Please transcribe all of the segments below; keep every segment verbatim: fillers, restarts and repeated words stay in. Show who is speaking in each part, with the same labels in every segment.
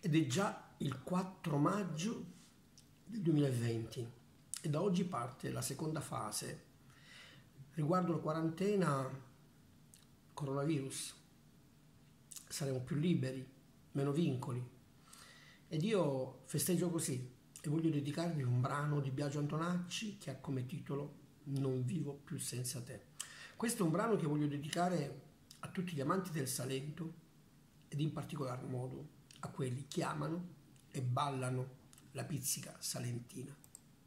Speaker 1: ed è già il quattro maggio del duemilaventi e da oggi parte la seconda fase riguardo la quarantena coronavirus. Saremo più liberi, meno vincoli, ed io festeggio così e voglio dedicarvi un brano di Biagio Antonacci che ha come titolo Non vivo più senza te. Questo è un brano che voglio dedicare a tutti gli amanti del Salento ed in particolar modo a quelli che amano e ballano la pizzica salentina.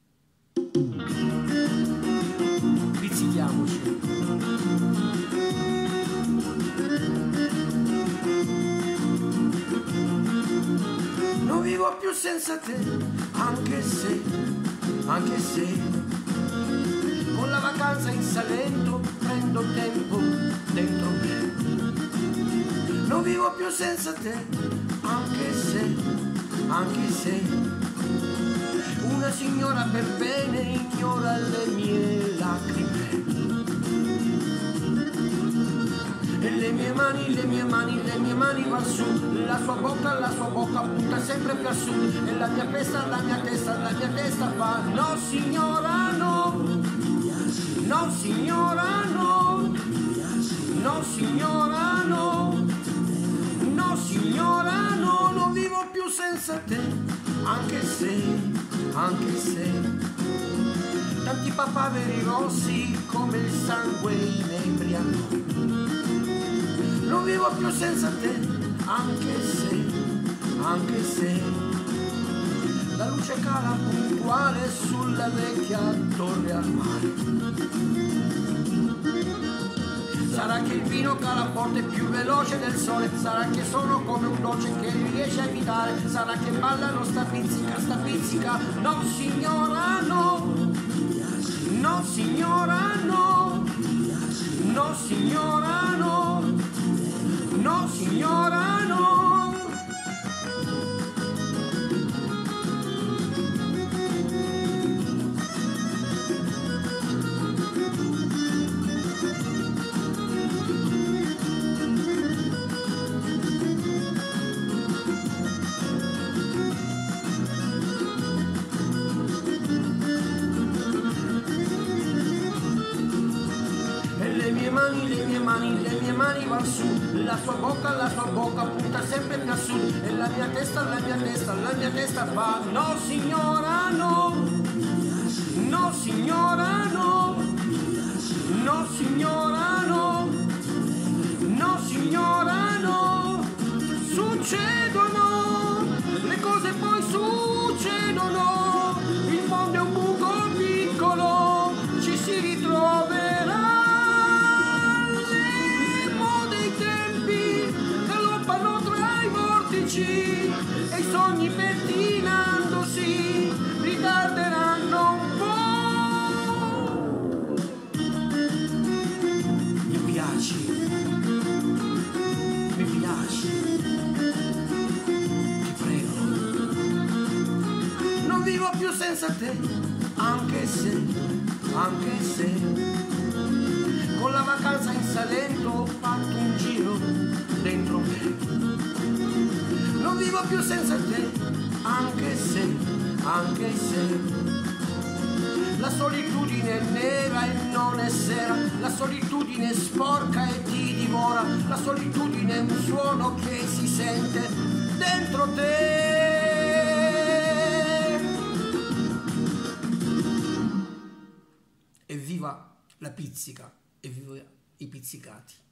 Speaker 1: Pizzichiamoci. Non vivo più senza te, anche se, anche se con la vacanza in Salento prendo tempo dentro me. Non vivo più senza te, anche se, anche se una signora per bene ignora le mie lacrime. E le mie mani, le mie mani, le mie mani va su, la sua bocca, la sua bocca punta sempre più a sud, e la mia testa, la mia testa, la mia testa va. No signora no, no signora no, no signora no, no signora no, non vivo più senza te, anche se, anche se tanti papaveri rossi come il sangue inebriato. Non vivo più senza te, anche se, anche se la luce cala puntuale sulla vecchia torre al mare. Sarà che il vino cala forte più veloce del sole, sarà che sono come un dolce che riesce a evitare, sarà che ballano sta pizzica, sta pizzica. No signora no, no signora no, no signora no, no signora no. Le mie mani, le mie mani, le mie mani van su, la sua bocca, la sua bocca punta sempre più a sud, e la mia testa, la mia testa, la mia testa va. No signora no, no signora no, no signora no, no signora no. Succedono, le cose poi succedono, il mondo è un buco piccolo, ci si ritroverà. E i sogni pettinandosi ritarderanno un po'. Mi piaci, mi piaci, ti prego. Non vivo più senza te, anche se, anche se con la vacanza in Salento ho fatto un giro dentro me. Non vivo più senza te, anche se, anche se la solitudine è nera e non è sera, la solitudine è sporca e ti divora, la solitudine è un suono che si sente dentro te. Evviva la pizzica, evviva i pizzicati.